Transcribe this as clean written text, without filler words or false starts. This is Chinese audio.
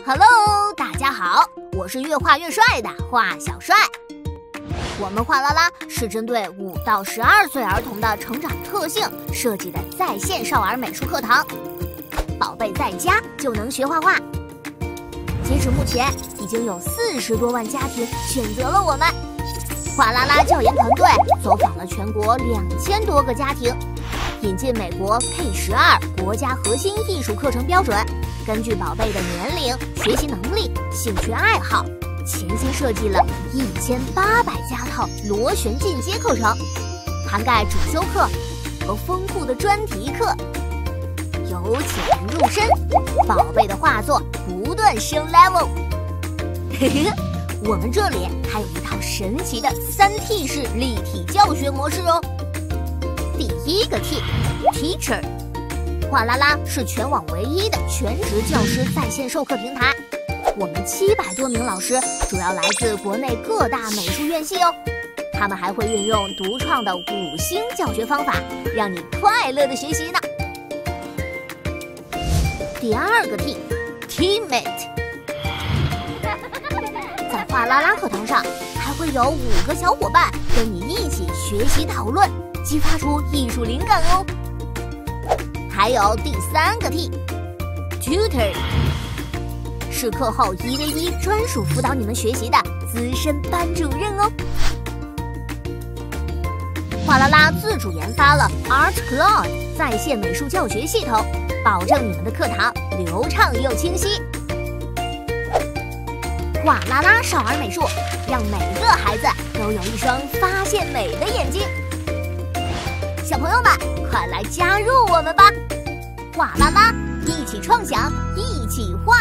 Hello， 大家好，我是越画越帅的画小帅。我们画啦啦是针对5到12岁儿童的成长特性设计的在线少儿美术课堂，宝贝在家就能学画画。截止目前，已经有40多万家庭选择了我们。画啦啦教研团队走访了全国2000多个家庭，引进美国 K12 国家核心艺术课程标准，根据宝贝的年龄、学习能力、兴趣爱好，潜心设计了1800加套螺旋进阶课程，涵盖主修课和丰富的专题课，由浅入深，宝贝的画作不断升 level。嘿嘿，我们这里还有一套神奇的3T 式立体教学模式哦。第1个 T，Teacher。画啦啦是全网唯一的全职教师在线授课平台，我们700多名老师主要来自国内各大美术院系哦。他们还会运用独创的5星教学方法，让你快乐的学习呢。第2个 T，Teammate。在画啦啦课堂上，还会有5个小伙伴跟你一起学习讨论，激发出艺术灵感哦。还有第3个 T，Tutor， 是课后1v1专属辅导你们学习的资深班主任哦。画啦啦自主研发了 Art Cloud 在线美术教学系统，保证你们的课堂流畅又清晰。画啦啦少儿美术，让每个孩子都有一双发现美的眼睛。小朋友们，快来加入我们吧！画啦啦，一起创想，一起画。